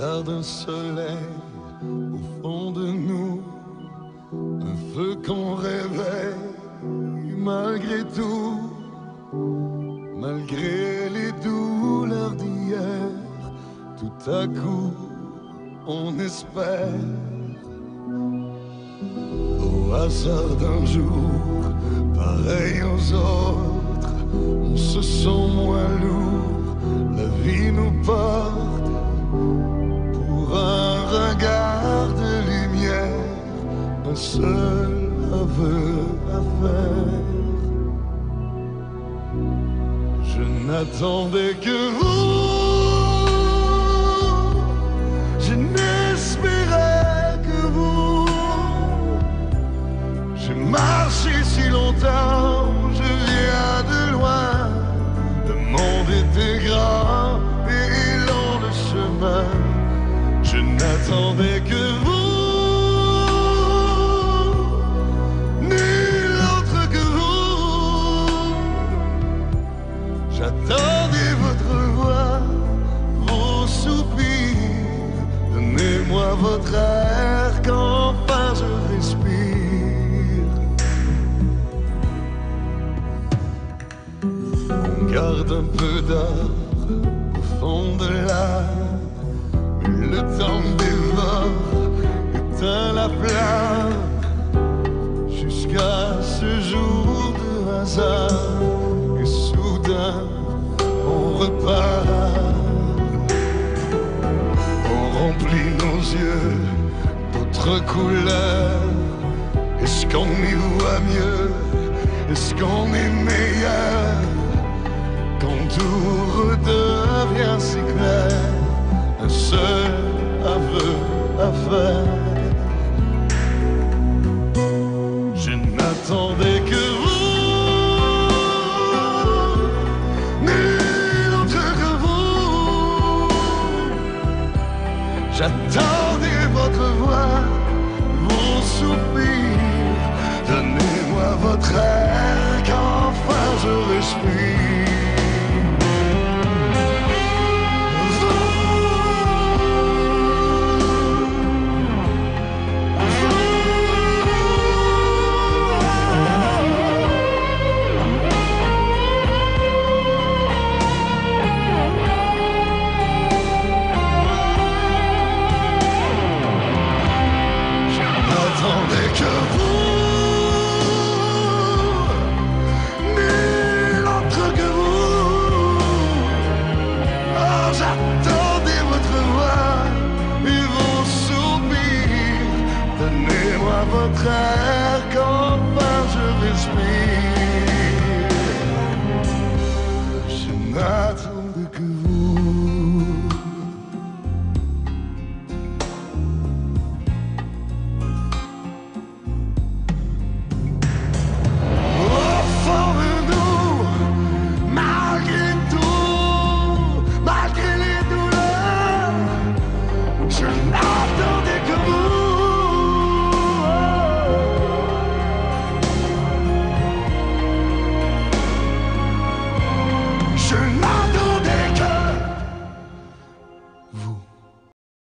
garde un soleil au fond de nous, un feu qu'on réveille malgré tout, malgré les douleurs d'hier. Tout à coup, on espère. Au hasard d'un jour, pareil aux autres, on se sent moins lourd, la vie nous porte pour un regard de lumière, un seul aveu à faire. Je n'attendais que vous, je n'espérais que vous. J'ai marché si longtemps, je viens de loin. Le monde était grand et long le chemin. Je n'attendais que vous, nul autre que vous. J'attendais votre voix, vos soupirs. Donnez-moi votre air qu'enfin je respire. On garde un peu d'or au fond de l'âme, mais le temps dévore, éteint la flamme, jusqu'à ce jour de hasard. Et soudain, on repart. On remplit nos yeux d'autres couleurs. Est-ce qu'on y voit mieux? Est-ce qu'on est meilleur? Quand tout redevient si clair, un seul aveu à faire. Je n'attendais que vous, nul autre que vous. J'attendais votre voix, vos soupirs. Donnez-moi votre air qu'enfin je respire. J'attendais que vous, nul autre que vous. Oh, j'attendais votre voix et vos soupirs. Donnez-moi votre air.